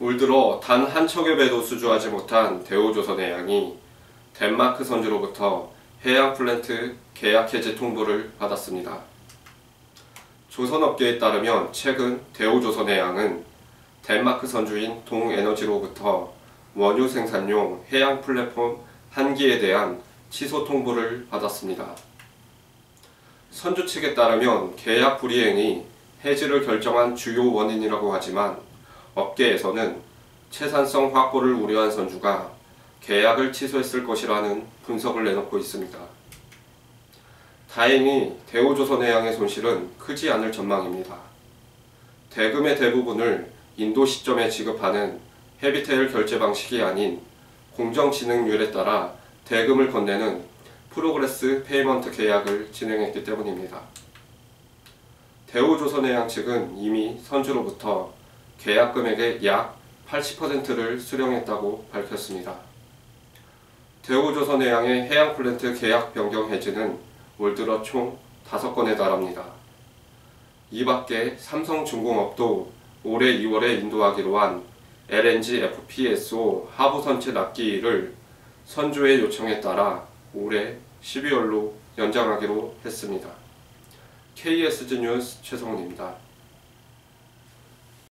올 들어 단 한 척의 배도 수주하지 못한 대우조선해양이 덴마크 선주로부터 해양 플랜트 계약 해지 통보를 받았습니다. 조선업계에 따르면 최근 대우조선해양은 덴마크 선주인 동에너지로부터 원유 생산용 해양 플랫폼 1기에 대한 취소 통보를 받았습니다. 선주 측에 따르면 계약 불이행이 해지를 결정한 주요 원인이라고 하지만 업계에서는 채산성 확보를 우려한 선주가 계약을 취소했을 것이라는 분석을 내놓고 있습니다. 다행히 대우조선해양의 손실은 크지 않을 전망입니다. 대금의 대부분을 인도 시점에 지급하는 헤비테일 결제 방식이 아닌 공정진흥률에 따라 대금을 건네는 프로그레스 페이먼트 계약을 진행했기 때문입니다. 대우조선해양 측은 이미 선주로부터 계약 금액의 약 80%를 수령했다고 밝혔습니다. 대우조선해양의 해양 플랜트 계약 변경 해지는 올 들어 총 5건에 달합니다. 이 밖에 삼성중공업도 올해 2월에 인도하기로 한 LNG FPSO 하부 선체 납기를 선주의 요청에 따라 올해 12월로 연장하기로 했습니다. KSG 뉴스 최성훈입니다.